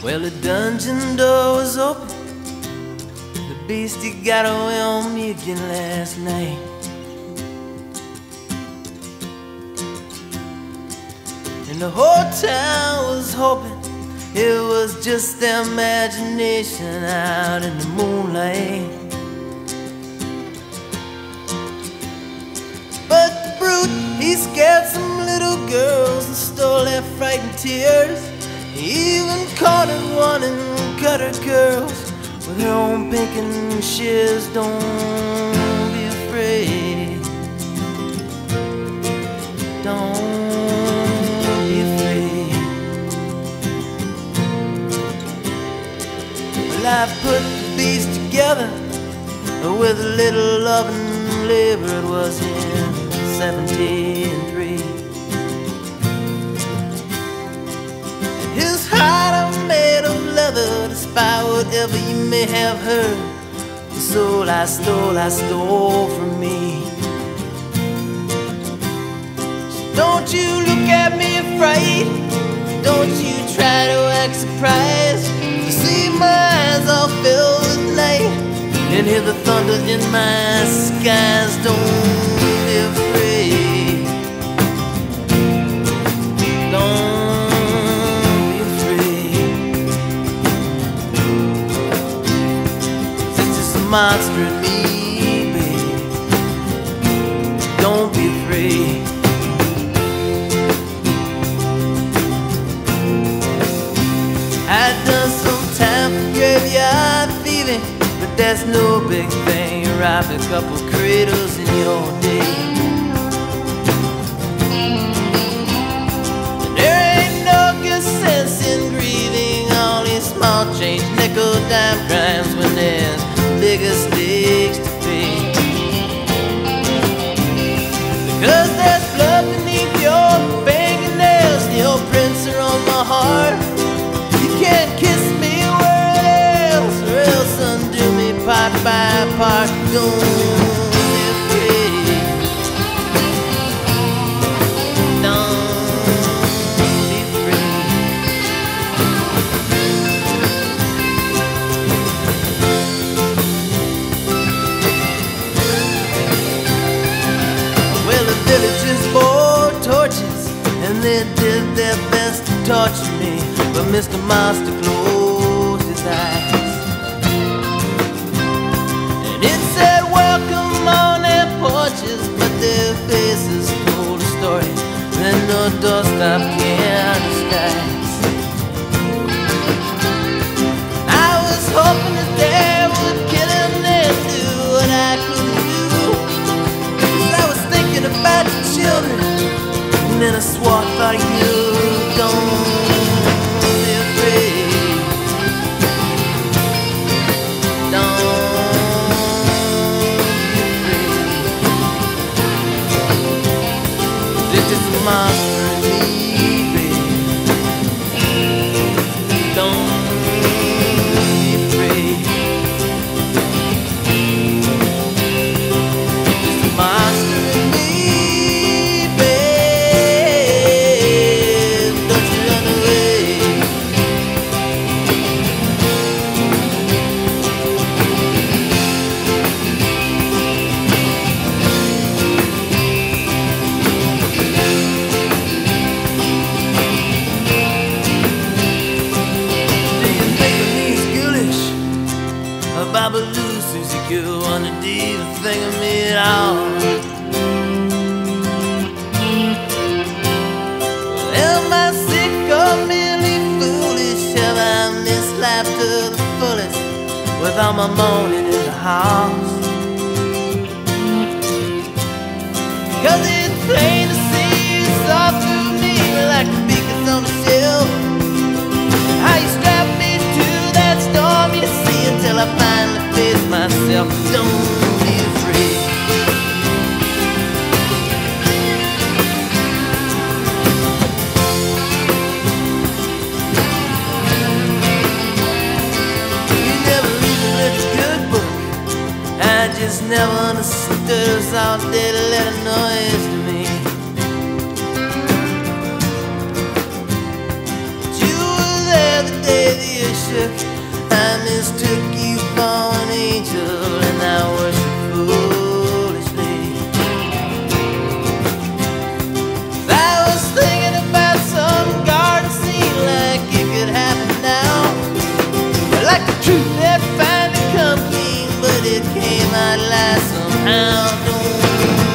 Well, the dungeon door was open. The beastie got away on me again last night. And the whole town was hoping it was just their imagination out in the moonlight. But the brute, he scared some little girls and stole their frightened tears. He even cornered one and cut her curls with her own pink and shears. Don't be afraid. Don't be afraid. Well, I put the beast together with a little loving labor. It was in 73. His heart I'm made of leather, despite whatever you may have heard. The soul I stole from me. So don't you look at me afraid. Don't you try to act surprised. You see my eyes all filled with night and hear the thunder in my skies. Don't be afraid. Don't. Monster in me, baby. Don't be afraid. I've done some time for graveyard thieving, but that's no big thing. You robbed a couple cradles in your day. There ain't no good sense in grieving all these small change, nickel, dime crimes when there's bigger stakes to pay. Because there's blood beneath your fingernails, your prints are on my heart. You can't kiss me where it is, or else undo me part by part. Don't be afraid. They did their best to torture me, but Mr. Monster closed his eyes. And it said, welcome on their porches, but their faces told a story that no doorstop can disguise. I was hoping that they would kill him and do what I couldn't do, 'cause I was thinking about the children. And then I swore I thought of you. Don't be afraid. Don't be afraid. There's just a monster in me, baby. Don't be afraid. There's a monster in me. Babaloo, Susie Q, wanna do the thing of me at all. Am I sick or merely foolish? Have I missed life to the fullest with all my moaning in the house? 'Cause it's plain to see you saw through me like the beacons on the shelf. How you strapped me to that stormy sea until I finally face myself. Don't be afraid. You never even read the good book. I just never understood. It was all dead letter noise to me. But you were there the day the took you for an angel and I worship foolishly. I was thinking about some garden scene like it could happen now, like the truth that finally come clean, but it came out alive somehow. Don't